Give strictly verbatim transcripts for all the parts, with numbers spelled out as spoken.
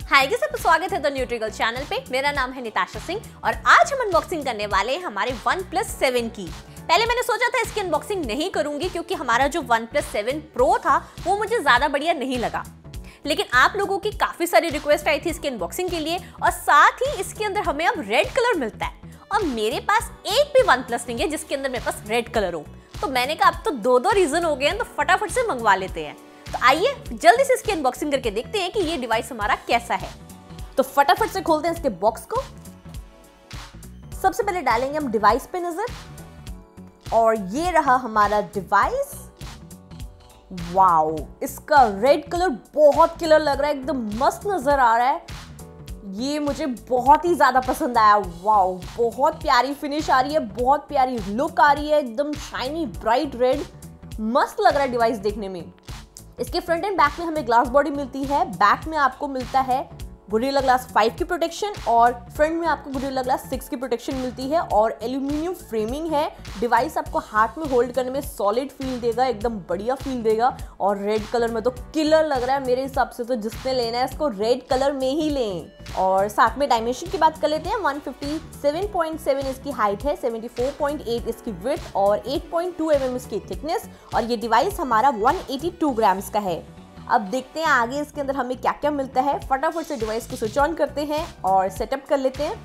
Hi guys, सबका स्वागत है द न्यूट्रिगर्ल चैनल पे। मेरा नाम है निताशा सिंह और आज हम अनबॉक्सिंग करने वाले हैं हमारे वन प्लस सेवन की। पहले मैंने सोचा था इसकी अनबॉक्सिंग नहीं करूंगी क्योंकि हमारा जो वन प्लस सेवन प्रो था वो मुझे ज्यादा बढ़िया नहीं लगा, लेकिन आप लोगों की काफी सारी रिक्वेस्ट आई थी इसकी अनबॉक्सिंग के लिए और साथ ही इसके अंदर हमें अब रेड कलर मिलता है और मेरे पास एक भी वन प्लस नहीं है जिसके अंदर मेरे पास रेड कलर हो। तो मैंने कहा अब तो दो दो रीजन हो गए हैं, तो फटाफट से मंगवा लेते हैं। तो आइए जल्दी से इसकी अनबॉक्सिंग करके देखते हैं कि ये डिवाइस हमारा कैसा है। तो फटाफट से खोलते हैं इसके बॉक्स को। सबसे पहले डालेंगे हम डिवाइस पे नजर और ये रहा हमारा डिवाइस। वाओ, इसका रेड कलर बहुत किलर लग रहा है, एकदम मस्त नजर आ रहा है। ये मुझे बहुत ही ज्यादा पसंद आया। वाओ, बहुत प्यारी फिनिश आ रही है, बहुत प्यारी लुक आ रही है, एकदम शाइनी ब्राइट रेड, मस्त लग रहा है डिवाइस देखने में। इसके फ्रंट एंड बैक में हमें ग्लास बॉडी मिलती है। बैक में आपको मिलता है गोरिल्ला ग्लास फाइव की प्रोटेक्शन और फ्रंट में आपको गोरिल्ला ग्लास सिक्स की प्रोटेक्शन मिलती है और एल्यूमिनियम फ्रेमिंग है। डिवाइस आपको हाथ में होल्ड करने में सॉलिड फील देगा, एकदम बढ़िया फील देगा और रेड कलर में तो किलर लग रहा है। मेरे हिसाब से तो जिसने लेना है इसको रेड कलर में ही लें। और साथ में डायमेंशन की बात कर लेते हैं। One fifty seven point seven इसकी हाइट है, सेवेंटी फोर पॉइंट एट इसकी विड्थ और eight point two m m इसकी थिकनेस और ये डिवाइस हमारा वन एटी टू ग्राम्स का है। अब देखते हैं आगे इसके अंदर हमें क्या क्या मिलता है। फटाफट से डिवाइस को स्विच ऑन करते हैं और सेटअप कर लेते हैं।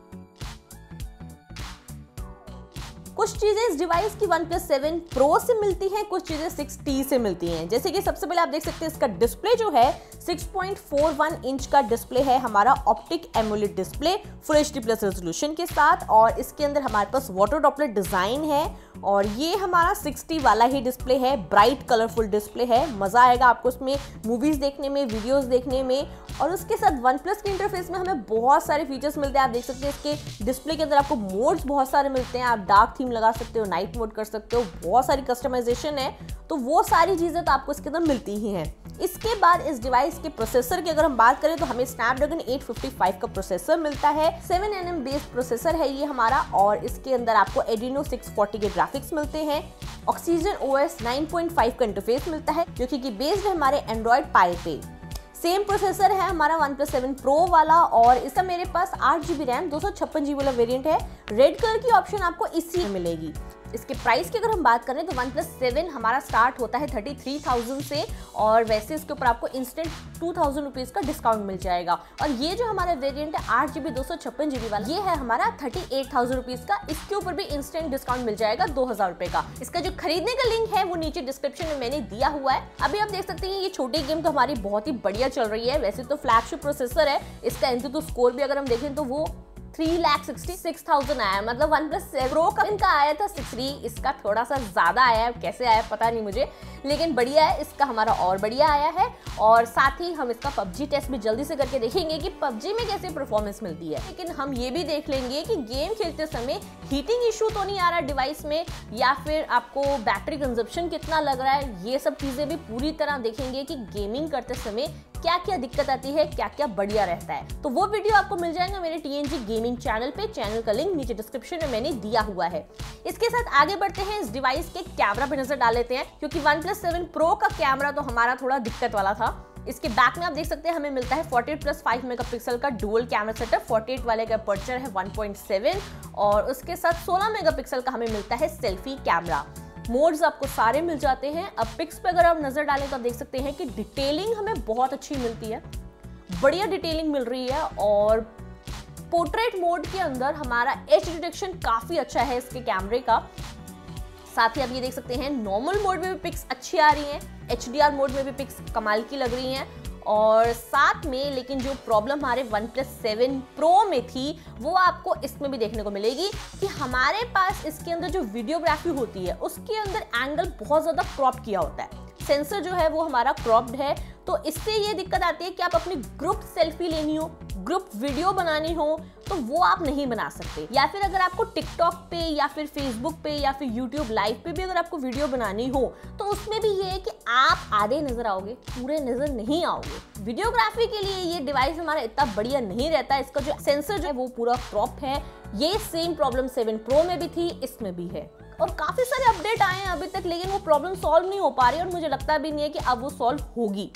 कुछ चीजें इस डिवाइस की वन प्लस सेवन प्रो से मिलती हैं, कुछ चीजें सिक्स टी से मिलती हैं। जैसे कि सबसे पहले आप देख सकते हैं इसका डिस्प्ले जो है six point four one inch का डिस्प्ले है हमारा, optic AMOLED display full H D plus resolution के साथ और इसके अंदर हमारे पास वाटर ड्रॉपलेट डिजाइन है और ये हमारा सिक्सटी वाला ही डिस्प्ले है, ब्राइट कलरफुल डिस्प्ले है। मजा आएगा आपको इसमें मूवीज देखने में, वीडियोस देखने में। और उसके साथ वन प्लस के इंटरफेस में हमें बहुत सारे फीचर्स मिलते हैं। आप देख सकते हैं इसके डिस्प्ले के अंदर आपको मोड्स बहुत सारे मिलते हैं। आप डार्क थीम लगा सकते हो, नाइट मोड कर सकते हो, बहुत सारी कस्टमाइजेशन है। तो वो सारी चीजें तो आपको इसके अंदर मिलती ही हैं। इसके बाद इस डिवाइस के प्रोसेसर की अगर हम बात करें तो हमें स्नैपड्रैगन एट फिफ्टी फाइव का प्रोसेसर मिलता है। Seven N M based processor है ये हमारा और इसके अंदर आपको एड्रीनो सिक्स फोर्टी के ग्राफिक्स मिलते हैं। Oxygen O S nine point five का इंटरफेस मिलता है जो कि बेस्ड है हमारे एंड्रॉइड पाई पे। सेम प्रोसेसर है हमारा वन प्लस सेवन प्रो वाला और इसका मेरे पास आठ जीबी रैम दो सौ छप्पन जीबी वाला वेरिएंट है। रेड कलर की ऑप्शन आपको इसी में मिलेगी। इसके प्राइस की अगर हम बात करें तो वन प्लस सेवन हमारा स्टार्ट होता है थर्टी थ्री थाउजेंड से और वैसे इसके ऊपर आपको इंस्टेंट टू थाउजेंड रुपीज का डिस्काउंट मिल जाएगा। और ये जो हमारा वेरिएंट है आठ जीबी दो सौ छप्पन जीबी वाला, ये है हमारा थर्टी एट थाउजेंड रुपीज का। इसके ऊपर भी इंस्टेंट डिस्काउंट मिल जाएगा दो हजार रुपए का। इसका जो खरीदने का लिंक है वो नीचे डिस्क्रिप्शन में मैंने दिया हुआ है। अभी आप देख सकते हैं ये छोटी गेम तो हमारी बहुत ही बढ़िया चल रही है। वैसे तो फ्लैगशिप प्रोसेसर है, इसका एंटूटू स्कोर भी अगर हम देखें तो वो three lakh sixty six thousand आया, मतलब वन प्लस प्रो का इनका आया था सिक्स थ्री, इसका थोड़ा सा ज्यादा आया है, कैसे आया पता नहीं मुझे, लेकिन बढ़िया है। इसका हमारा और बढ़िया आया है और साथ ही हम इसका पबजी टेस्ट भी जल्दी से करके देखेंगे कि पबजी में कैसे परफॉर्मेंस मिलती है। लेकिन हम ये भी देख लेंगे कि गेम खेलते समय हीटिंग इशू तो नहीं आ रहा डिवाइस में या फिर आपको बैटरी कंजप्शन कितना लग रहा है। ये सब चीजें भी पूरी तरह देखेंगे कि गेमिंग करते समय क्या क्या दिक्कत आती है, क्या क्या बढ़िया रहता है। तो वो वीडियो आपको मिल जाएगा मेरे T N G gaming channel पे। चैनल का लिंक नीचे डिस्क्रिप्शन में मैंने दिया हुआ है। इसके साथ आगे बढ़ते हैं, इस डिवाइस के कैमरा पे नजर डाल लेते हैं क्योंकि वन प्लस सेवन प्रो का कैमरा तो हमारा थोड़ा दिक्कत वाला था। इसके बैक में आप देख सकते हैं हमें मिलता है forty eight plus five megapixel का dual camera setup. Forty eight वाले का अपर्चर है वन पॉइंट सेवन और उसके साथ सोलह मेगापिक्सल का हमें मिलता है सेल्फी कैमरा। मोड्स आपको सारे मिल जाते हैं। अब पिक्स पे अगर आप नजर डालें तो आप देख सकते हैं कि डिटेलिंग हमें बहुत अच्छी मिलती है, बढ़िया डिटेलिंग मिल रही है और पोर्ट्रेट मोड के अंदर हमारा एज डिटेक्शन काफी अच्छा है इसके कैमरे का। साथ ही आप ये देख सकते हैं नॉर्मल मोड में भी पिक्स अच्छी आ रही हैं, एच डी आर मोड में भी पिक्स कमाल की लग रही हैं और साथ में लेकिन जो प्रॉब्लम हमारे वन प्लस सेवन प्रो में थी वो आपको इसमें भी देखने को मिलेगी कि हमारे पास इसके अंदर जो वीडियोग्राफी होती है उसके अंदर एंगल बहुत ज्यादा क्रॉप किया होता है। सेंसर जो है वो हमारा क्रॉप्ड है, तो इससे ये दिक्कत आती है कि आप अपनी ग्रुप सेल्फी लेनी हो, ग्रुप वीडियो बनानी हो तो वो आप नहीं बना सकते। या फिर अगर आपको टिकटॉक पे या फिर फेसबुक पे या फिर यूट्यूब लाइव पे भी अगर आपको वीडियो बनानी हो तो उसमें भी ये है कि आप आधे नजर आओगे, पूरे नजर नहीं आओगे। वीडियोग्राफी के लिए ये डिवाइस हमारा इतना बढ़िया नहीं रहता। इसका जो सेंसर जो है वो पूरा क्रॉप है। ये सेम प्रॉब्लम सेवन प्रो में भी थी, इसमें भी है और काफी सारे अपडेट आए हैं अभी तक, लेकिन वो प्रॉब्लम सॉल्व नहीं हो पा रही और मुझे लगता भी नहीं है कि अब वो सॉल्व होगी।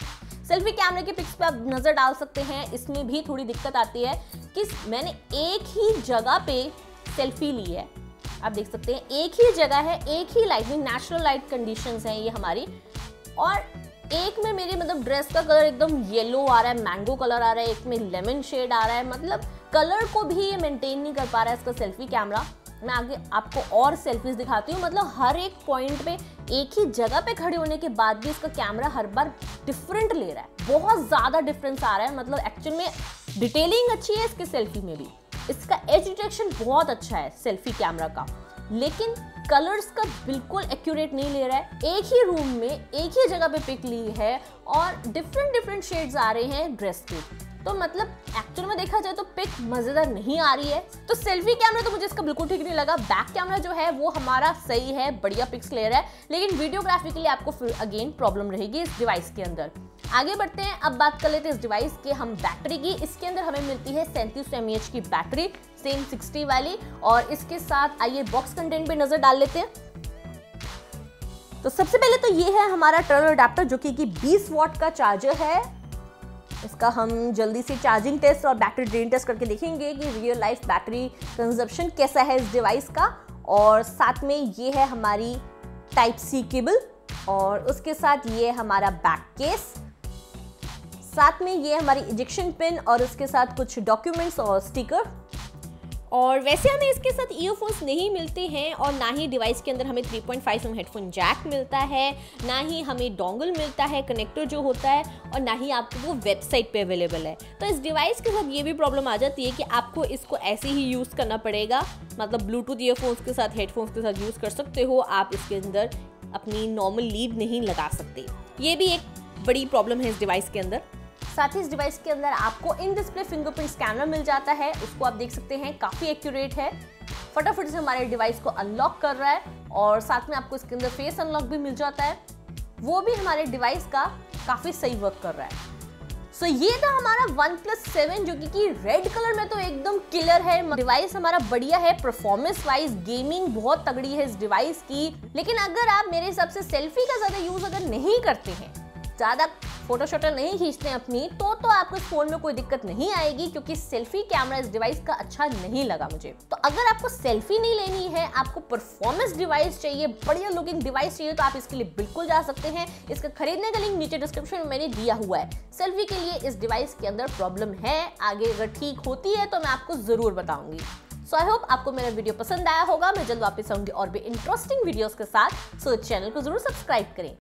सेल्फी कैमरे के पिक्स पे आप नजर डाल सकते हैं, इसमें भी थोड़ी दिक्कत आती है कि मैंने एक ही जगह पे सेल्फी ली है। आप देख सकते हैं एक ही जगह है, एक ही लाइटिंग, नेचुरल लाइट कंडीशंस हैं ये हमारी, और एक में मेरी मतलब ड्रेस का कलर एकदम येलो आ रहा है, मैंगो कलर आ रहा है, एक में लेमन शेड आ रहा है, मतलब कलर को भी ये मेंटेन नहीं कर पा रहा है इसका सेल्फी कैमरा। मैं आगे आपको और सेल्फीज दिखाती हूँ, मतलब हर एक पॉइंट पे एक ही जगह पे खड़े होने के बाद भी इसका कैमरा हर बार डिफरेंट ले रहा है, बहुत ज़्यादा डिफरेंस आ रहा है। मतलब एक्चुअल में डिटेलिंग अच्छी है इसके सेल्फी में भी, इसका एज डिटेक्शन बहुत अच्छा है सेल्फी कैमरा का, लेकिन कलर्स का बिल्कुल एक्यूरेट नहीं ले रहा है। एक ही रूम में एक ही जगह पे पिक ली है और डिफरेंट डिफरेंट शेड्स आ रहे हैं ड्रेस के, तो मतलब एक्चुअल में देखा जाए तो पिक मजेदार नहीं आ रही है। तो सेल्फी कैमरा तो मुझे इसका बिल्कुल ठीक नहीं लगा। बैक कैमरा जो है वो हमारा सही है, बढ़िया पिक्स ले रहा है, लेकिन वीडियोग्राफी के लिए आपको फिर अगेन प्रॉब्लम रहेगी इस डिवाइस के अंदर। आगे बढ़ते हैं, अब बात कर लेते हैं इस डिवाइस के हम बैटरी की। इसके अंदर हमें मिलती है सैंतीस एम ए एच की बैटरी, सेम साठ वाली, और इसके साथ आइए बॉक्स कंटेंट पे नजर डाल लेते हैं। तो सबसे पहले तो ये है हमारा टर्न अडेप्टर जो कि बीस वॉट का चार्जर है। इसका हम जल्दी से चार्जिंग टेस्ट और बैटरी ड्रेन टेस्ट करके देखेंगे कि रियल लाइफ बैटरी कंजप्शन कैसा है इस डिवाइस का। और साथ में ये है हमारी टाइप सी केबल, और उसके साथ ये हमारा बैक केस, साथ में ये हमारी इजेक्शन पिन, और उसके साथ कुछ डॉक्यूमेंट्स और स्टिकर। और वैसे हमें इसके साथ ईयरफोन्स नहीं मिलते हैं, और ना ही डिवाइस के अंदर हमें three point five M headphone jack मिलता है, ना ही हमें डोंगल मिलता है कनेक्टर जो होता है, और ना ही आपको वो वेबसाइट पे अवेलेबल है। तो इस डिवाइस के साथ ये भी प्रॉब्लम आ जाती है कि आपको इसको ऐसे ही यूज़ करना पड़ेगा, मतलब ब्लूटूथ ईयरफोन्स के साथ, हेडफोन्स के साथ यूज़ कर सकते हो, आप इसके अंदर अपनी नॉर्मल लीड नहीं लगा सकते। ये भी एक बड़ी प्रॉब्लम है इस डिवाइस के अंदर। साथ ही इस डिवाइस के अंदर आपको इन डिस्प्ले फिंगरप्रिंट स्कैनर मिल जाता है, उसको आप देख सकते हैं काफ़ी एक्यूरेट है, फटाफट से हमारे डिवाइस को अनलॉक कर रहा है, और साथ में आपको इसके अंदर फेस अनलॉक भी मिल जाता है, वो भी हमारे डिवाइस का काफ़ी सही वर्क कर रहा है। सो so, ये था हमारा वन प्लस सेवन जो कि रेड कलर में तो एकदम किलर है। डिवाइस हमारा बढ़िया है, परफॉर्मेंस वाइज गेमिंग बहुत तगड़ी है इस डिवाइस की। लेकिन अगर आप मेरे हिसाब से सेल्फी का ज़्यादा यूज़ अगर नहीं करते हैं, ज़्यादा फोटो शोटो नहीं खींचते हैं अपनी, तो तो आपको इस फोन में कोई दिक्कत नहीं आएगी, क्योंकि सेल्फी कैमरा इस डिवाइस का अच्छा नहीं लगा मुझे। तो अगर आपको सेल्फी नहीं लेनी है, आपको परफॉर्मेंस डिवाइस चाहिए, बढ़िया लुकिंग डिवाइस चाहिए, तो आप इसके लिए बिल्कुल जा सकते हैं। इसका खरीदने का लिंक नीचे डिस्क्रिप्शन में मैंने दिया हुआ है। सेल्फी के लिए इस डिवाइस के अंदर प्रॉब्लम है, आगे अगर ठीक होती है तो मैं आपको जरूर बताऊंगी। सो आई होप आपको मेरा वीडियो पसंद आया होगा। मैं जल्द वापस आऊंगी और भी इंटरेस्टिंग वीडियोस के साथ, सो so, चैनल को जरूर सब्सक्राइब करें।